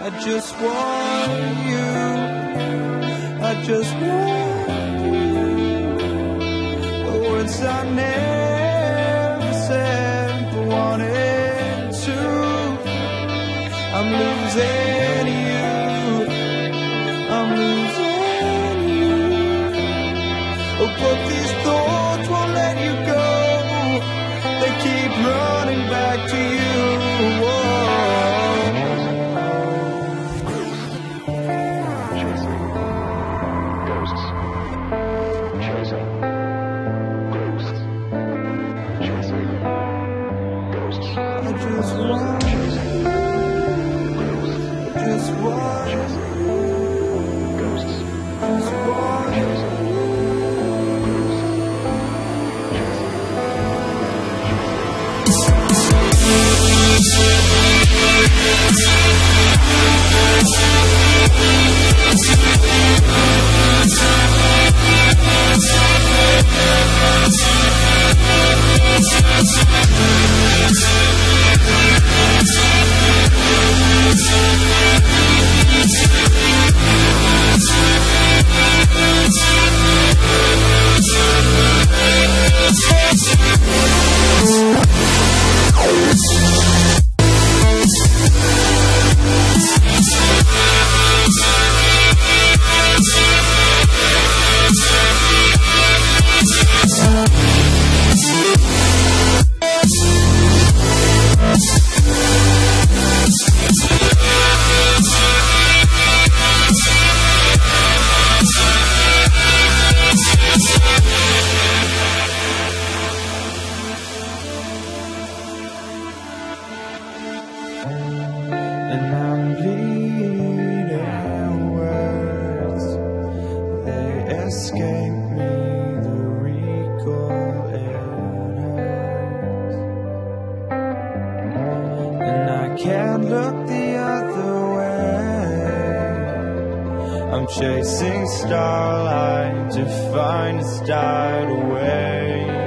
I just want you. I just want you. The words I never said but wanted to. I'm losing you. I'm losing you. Oh, but these thoughts won't let you go. They keep running back to you. And I'm bleeding words, they escape me, the recall it hurts. And I can't look the other way. I'm chasing starlight to find it's died away.